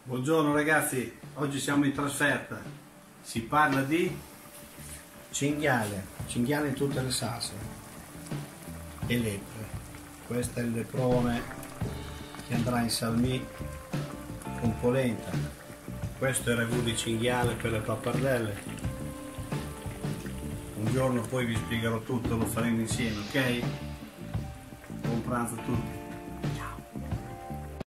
Buongiorno ragazzi, oggi siamo in trasferta, si parla di cinghiale in tutte le salse e lepre. Questo è il leprone che andrà in salmì con polenta. Questo è il ragù di cinghiale per le pappardelle. Un giorno poi vi spiegherò tutto, lo faremo insieme, ok? Buon pranzo a tutti.